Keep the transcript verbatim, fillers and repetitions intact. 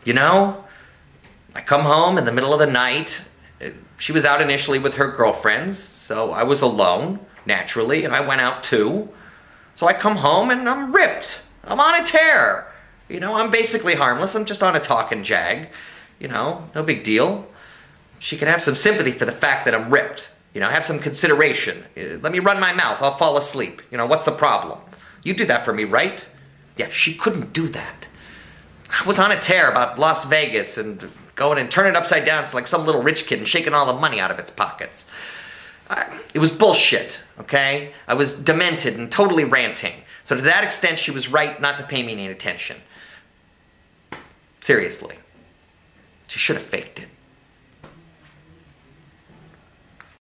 you know, I come home in the middle of the night. She was out initially with her girlfriends, so I was alone, naturally, and I went out too. So I come home and I'm ripped. I'm on a tear. You know, I'm basically harmless. I'm just on a talking jag. You know, no big deal. She can have some sympathy for the fact that I'm ripped. You know, have some consideration. Let me run my mouth. I'll fall asleep. You know, what's the problem? You do that for me, right? Yeah, she couldn't do that. I was on a tear about Las Vegas and going and turning it upside down. It's like some little rich kid and shaking all the money out of its pockets. I, it was bullshit, okay? I was demented and totally ranting. So to that extent, she was right not to pay me any attention. Seriously. She should have faked it.